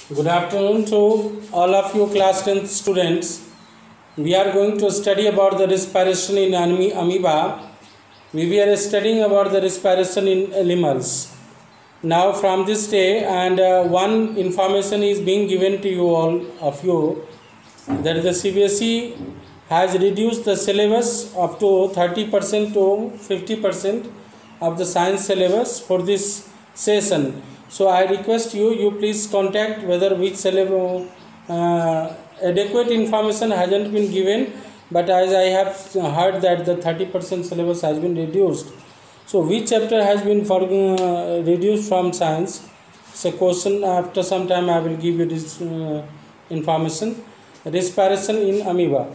Good afternoon to all of you class 10th students. We are going to study about the respiration in amoeba. We were studying about the respiration in animals. Now from this day and one information is being given to you all of you that the CBSE has reduced the syllabus up to 30% to 50% of the science syllabus for this session. So I request you please contact whether which syllabus adequate information hasn't been given, but as I have heard that the 30% syllabus has been reduced. So which chapter has been reduced from science? So question after some time I will give you this information. Respiration in amoeba.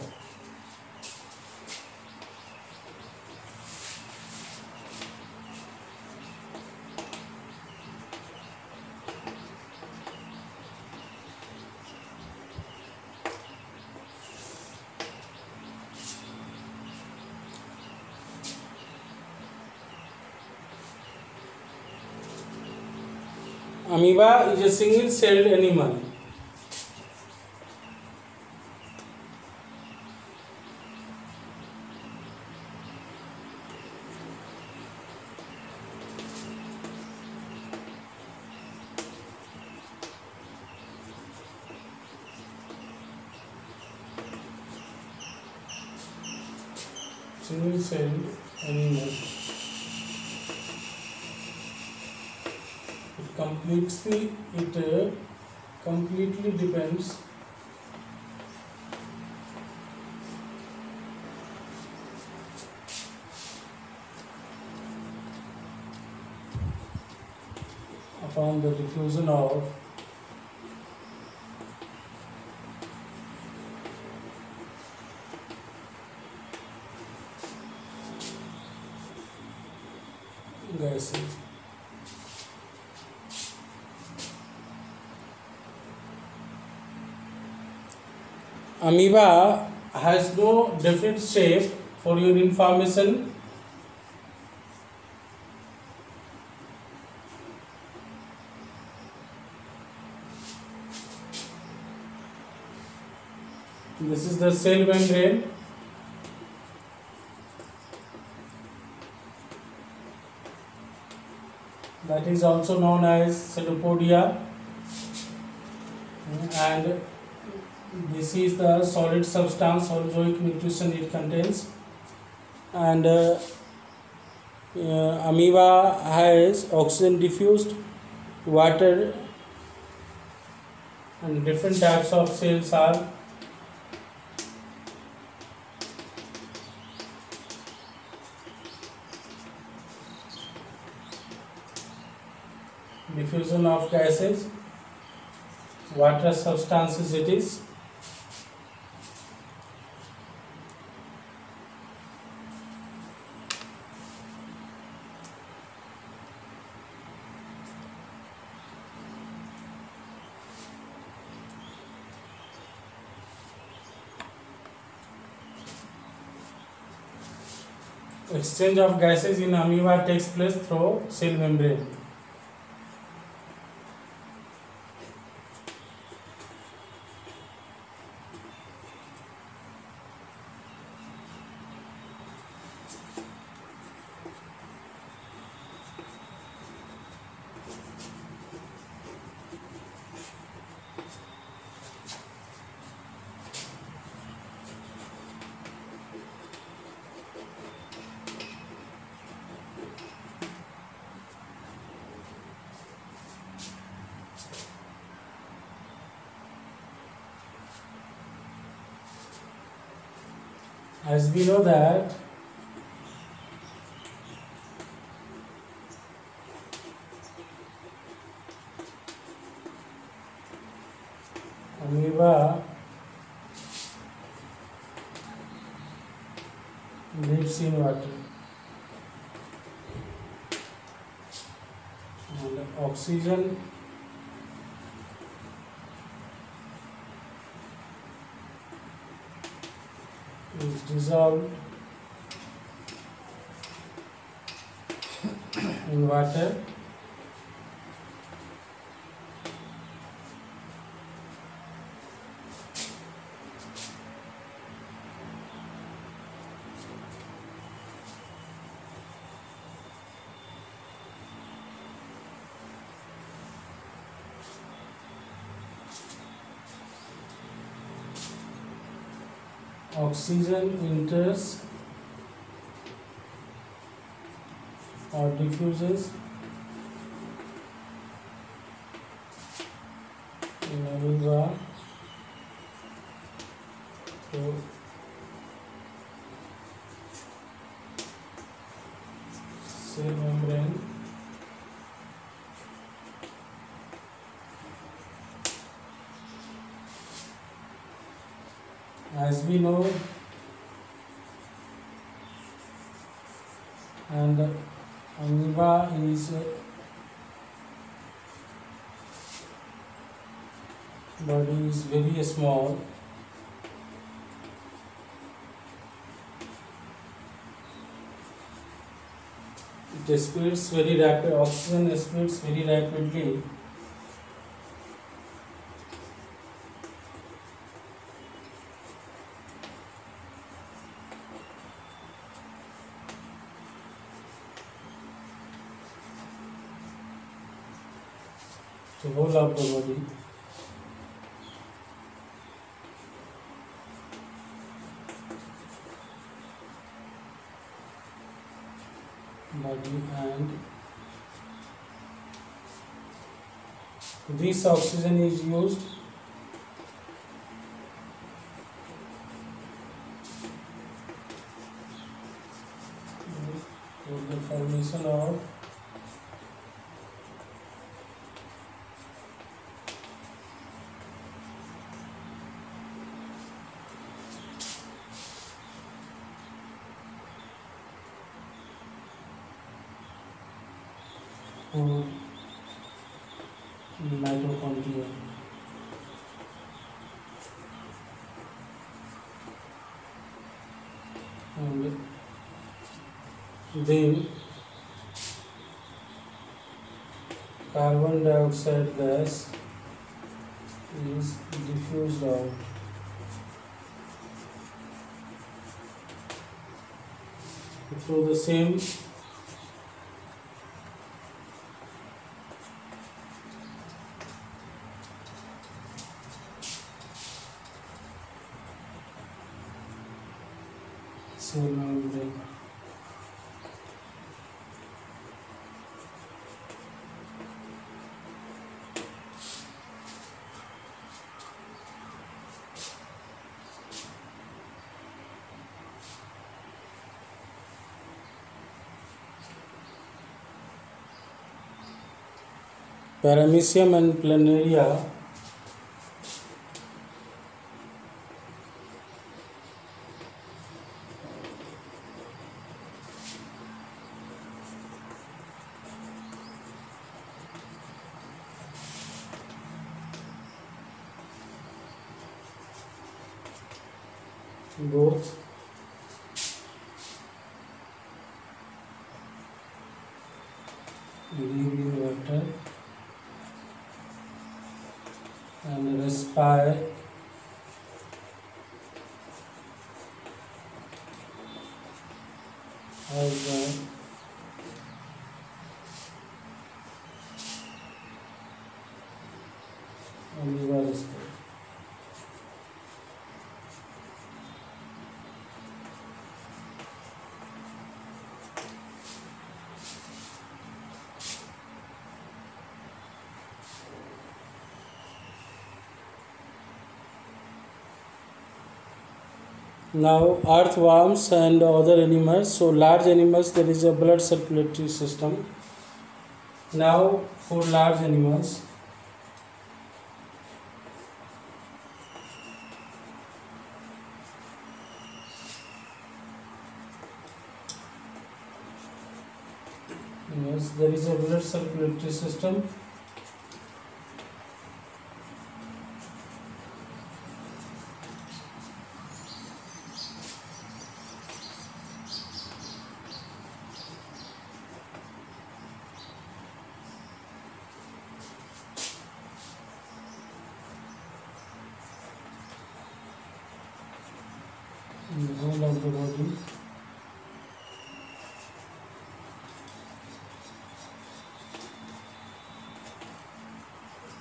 Amoeba is a single-celled animal. Single-celled animal. It completely depends upon the diffusion of gases. Amoeba has no definite shape. For your information, this is the cell membrane. That is also known as pseudopodia, and this is the solid substance or holozoic nutrition it contains. And amoeba has oxygen diffused, water, and different types of cells are diffusion of gases, water substances it is. Exchange of gases in amoeba takes place through cell membrane. As we know that amoeba lives in water, and oxygen is dissolved in water oxygen enters or diffuses in amoeba through cell membrane. As we know, and amoeba is body is very small. It spreads very rapid. Oxygen spreads very rapidly. The whole of the body. And this oxygen is used for the formation of mitochondria. And then carbon dioxide gas is diffused out. Through the same cell membrane. Paramecium and planaria both live in water and respire as the amoeba respires. Now earthworms and other animals. So large animals, there is a blood circulatory system. Now for large animals, yes, there is a blood circulatory system. In the whole of the body.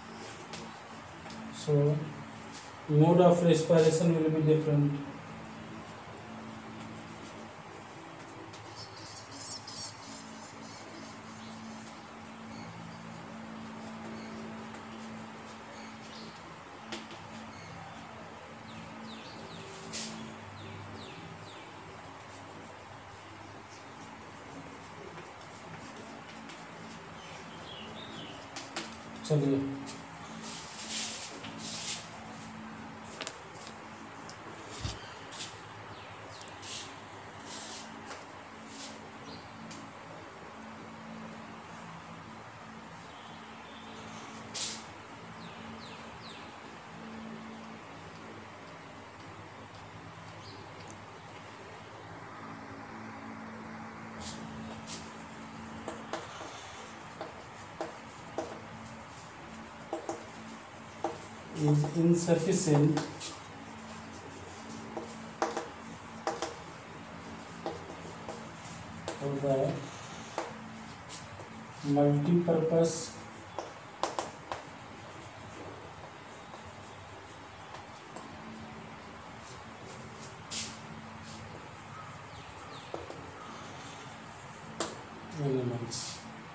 So mode of respiration will be different. चलिए is insufficient for the multi-purpose elements.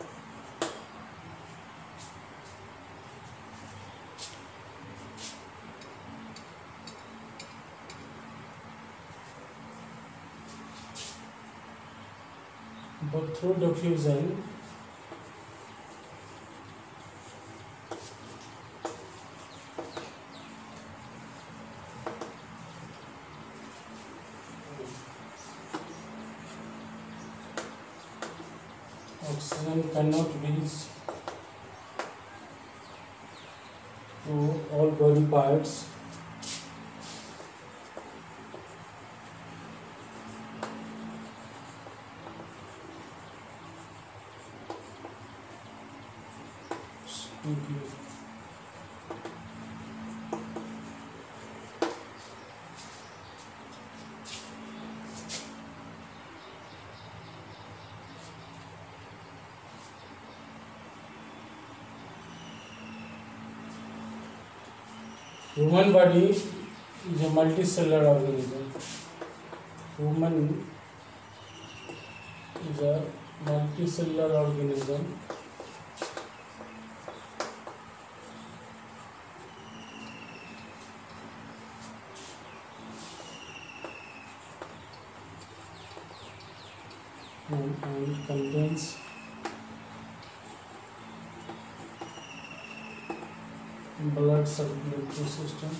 But through diffusion, oxygen cannot reach to all body parts. Thank you. Human body is a multicellular organism. Human is a multicellular organism. And contains blood circulatory system,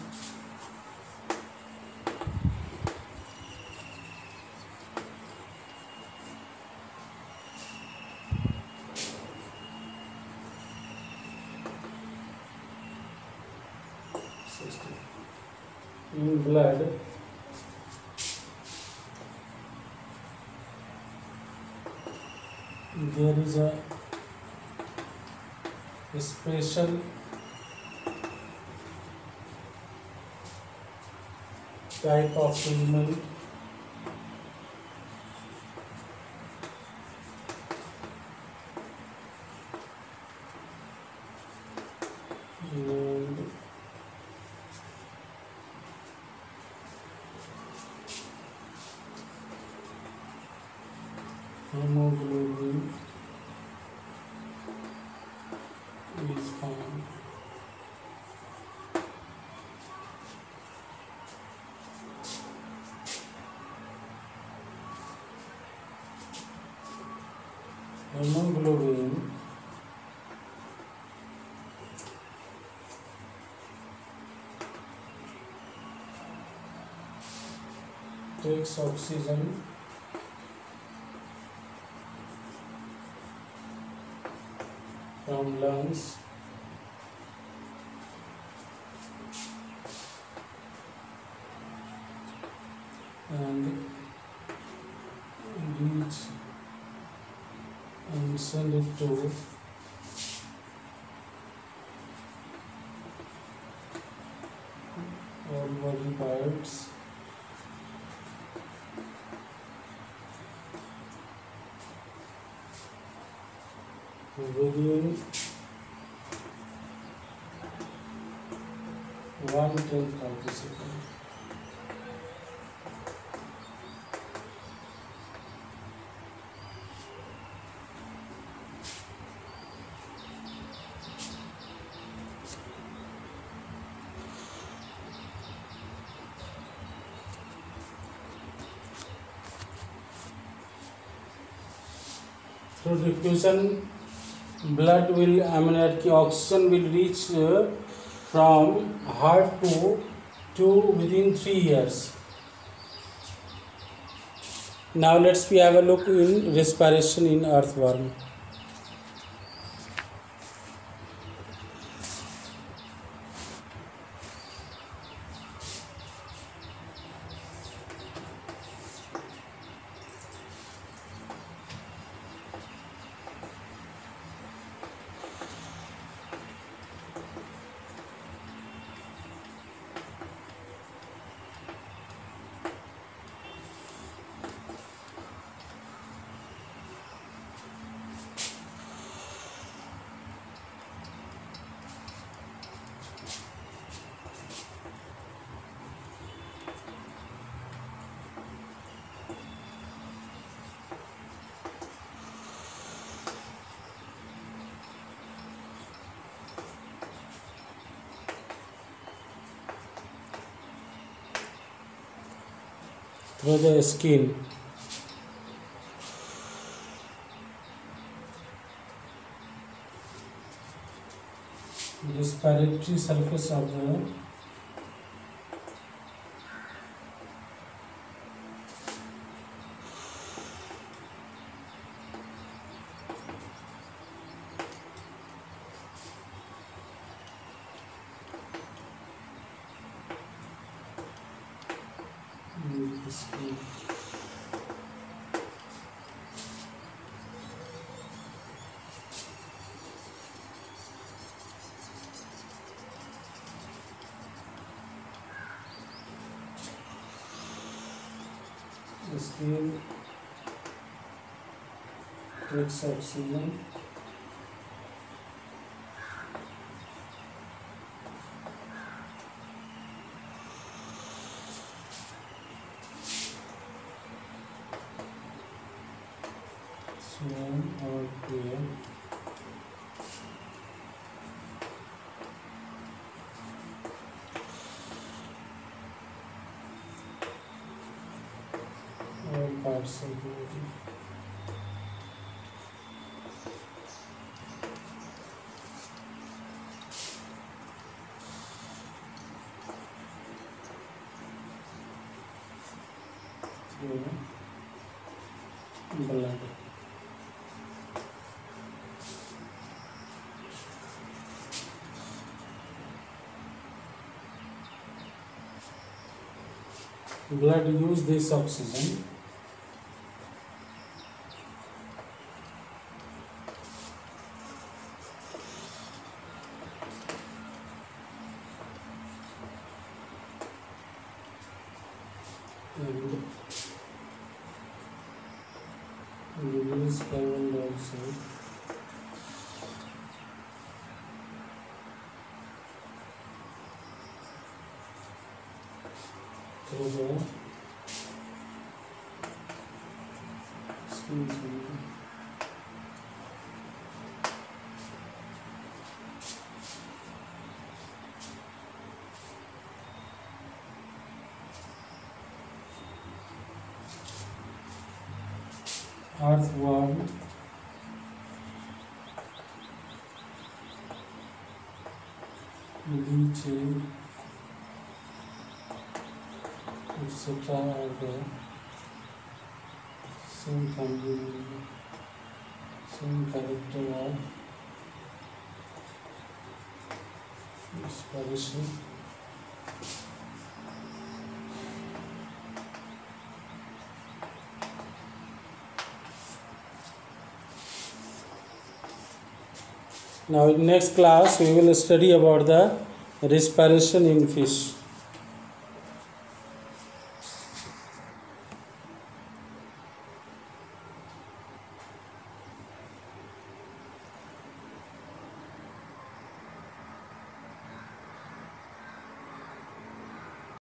in blood there is a special type of filament named hemoglobin is found. Hemoglobin takes oxygen from lungs and reach and send it to all body parts. Within 1/10 of the second. Through diffusion, blood will, oxygen will reach from heart to within 3 years. Now let's have a look in respiration in earthworm. Through the skin. Respiratory surface of the skin. The skin takes oxygen. Swim or clear. All parts of the body. Through blood. Blood use this oxygen and release carbon dioxide. Through the skin. Earthworm leeching, etc. are the same character of respiration. Now in next class we will study about the respiration in fish.